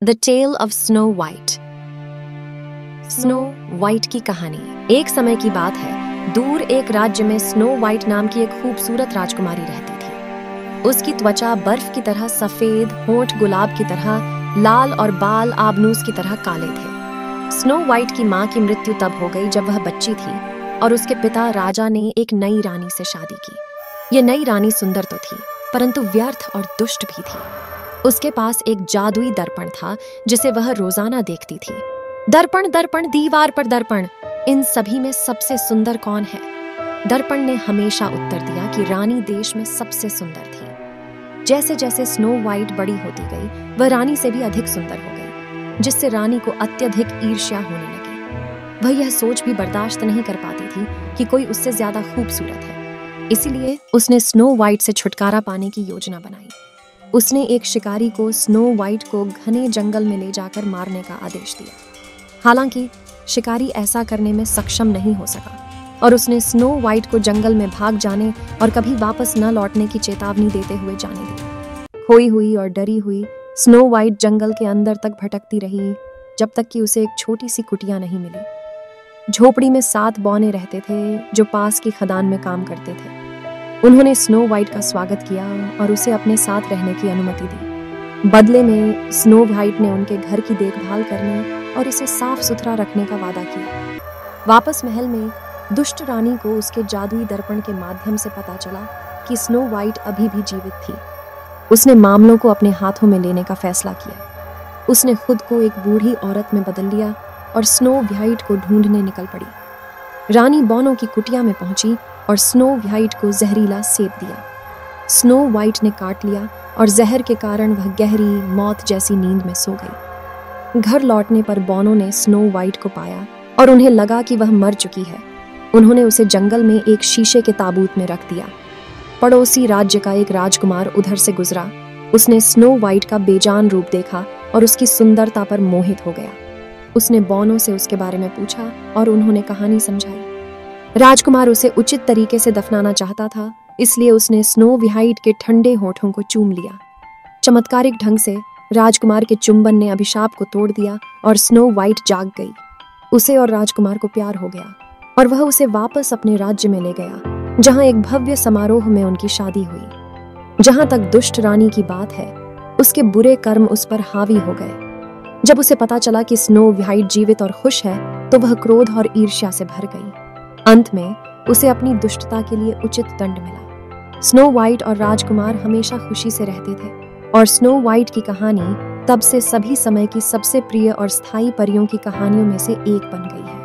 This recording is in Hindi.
The tale of snow white. Snow white की कहानी। एक समय की बात है, दूर एक राज्य में स्नो वाइट नाम की एक खूबसूरत राजकुमारी रहती थी। उसकी त्वचा बर्फ की तरह सफेद, होंठ गुलाब की तरह लाल और बाल आबनूस की तरह काले थे। स्नो वाइट की माँ की मृत्यु तब हो गई जब वह बच्ची थी और उसके पिता राजा ने एक नई रानी से शादी की। ये नई रानी सुंदर तो थी, परंतु व्यर्थ और दुष्ट भी थी। उसके पास एक जादुई दर्पण था जिसे वह रोजाना देखती थी। दर्पण दर्पण दीवार पर दर्पण, इन सभी में सबसे सुंदर कौन है? दर्पण ने हमेशा उत्तर दिया कि रानी देश में सबसे सुंदर थी। जैसे जैसे स्नो वाइट बड़ी होती गई, वह रानी से भी अधिक सुंदर हो गई, जिससे रानी को अत्यधिक ईर्ष्या होने लगी। वह यह सोच भी बर्दाश्त नहीं कर पाती थी कि कोई उससे ज्यादा खूबसूरत है। इसीलिए उसने स्नो वाइट से छुटकारा पाने की योजना बनाई। उसने एक शिकारी को स्नो वाइट को घने जंगल में ले जाकर मारने का आदेश दिया। हालांकि शिकारी ऐसा करने में सक्षम नहीं हो सका और उसने स्नो वाइट को जंगल में भाग जाने और कभी वापस न लौटने की चेतावनी देते हुए जाने दी। खोई हुई और डरी हुई स्नो वाइट जंगल के अंदर तक भटकती रही, जब तक कि उसे एक छोटी सी कुटिया नहीं मिली। झोपड़ी में 7 बौने रहते थे जो पास की खदान में काम करते थे। उन्होंने स्नो वाइट का स्वागत किया और उसे अपने साथ रहने की अनुमति दी। बदले में स्नो वाइट ने उनके घर की देखभाल करने और इसे साफ सुथरा रखने का वादा किया। वापस महल में दुष्ट रानी को उसके जादुई दर्पण के माध्यम से पता चला कि स्नो वाइट अभी भी जीवित थी। उसने मामलों को अपने हाथों में लेने का फैसला किया। उसने खुद को एक बूढ़ी औरत में बदल लिया और स्नो वाइट को ढूंढने निकल पड़ी। रानी बौनों की कुटिया में पहुंची और स्नो वाइट को जहरीला सेब दिया। स्नो वाइट ने काट लिया और जहर के कारण वह गहरी मौत जैसी नींद में सो गई। घर लौटने पर बौनों ने स्नो वाइट को पाया और उन्हें लगा कि वह मर चुकी है। उन्होंने उसे जंगल में एक शीशे के ताबूत में रख दिया। पड़ोसी राज्य का एक राजकुमार उधर से गुजरा। उसने स्नो वाइट का बेजान रूप देखा और उसकी सुंदरता पर मोहित हो गया। उसने बौनों से उसके बारे में पूछा और उन्होंने कहानी समझाई। राजकुमार उसे उचित तरीके से दफनाना चाहता था, इसलिए उसने स्नो वाइट के ठंडे होठों को चूम लिया। चमत्कारिक ढंग से राजकुमार के चुंबन ने अभिशाप को तोड़ दिया और स्नो वाइट जाग गई। उसे और राजकुमार को प्यार हो गया और वह उसे वापस अपने राज्य में ले गया, जहां एक भव्य समारोह में उनकी शादी हुई। जहां तक दुष्ट रानी की बात है, उसके बुरे कर्म उस पर हावी हो गए। जब उसे पता चला कि स्नो वाइट जीवित और खुश है, तो वह क्रोध और ईर्ष्या से भर गई। अंत में उसे अपनी दुष्टता के लिए उचित दंड मिला। स्नो वाइट और राजकुमार हमेशा खुशी से रहते थे और स्नो वाइट की कहानी तब से सभी समय की सबसे प्रिय और स्थायी परियों की कहानियों में से एक बन गई है।